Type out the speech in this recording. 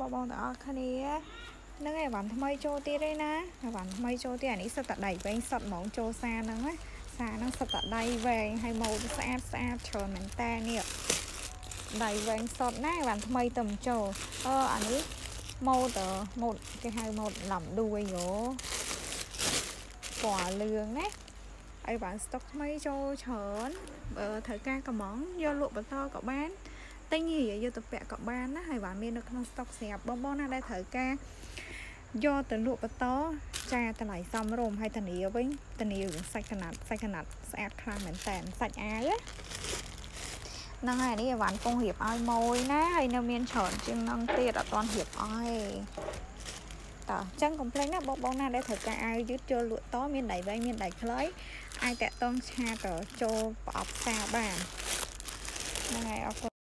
បងបងទាំងអស់គ្នាហ្នឹងឯងបានថ្មីចូលទៀតទេណាបានថ្មីចូលទៀតអានេះសិតតែដៃវែងសុតហ្មងចូលសាហ្នឹងណាសាហ្នឹងសិតតែដៃវែងហើយម៉ូដស្អាតច្រើនមែនតើនេះដៃវែងសុតណាបានថ្មីទៅចូលអានេះម៉ូដគេហៅម៉ូដឡំដួយយោពណ៌លឿងណាហើយបានស្តុកថ្មីចូលច្រើនបើត្រូវការកំងយកលក់បន្តក៏បានទិញយកទៅពាក់ក៏បានណាហើយបានមាននៅក្នុងស្តុកស្រាប់បងណាដែលត្រូវការយកទៅលក់បន្តចាតម្លៃសមរម្យហើយធានាវិញធានារឿងសាច់កណាត់ស្អាតខ្លាំងមែនតើសាច់អាវហ្នឹងហើយនេះបានពងរៀបឲ្យម៉ួយណាហើយនៅមានច្រើនជាងហ្នឹងទៀតអត់ទាន់រៀបអស់ទេតើអញ្ចឹងកុំភ្លេចណាបងណាដែលត្រូវការអាវយឺតចូលលក់តមានដៃវែងមានដៃខ្លីអាចតាក់ទងឆាតចូលប្រអប់ផ្សារបានហ្នឹងហើយអរគុណ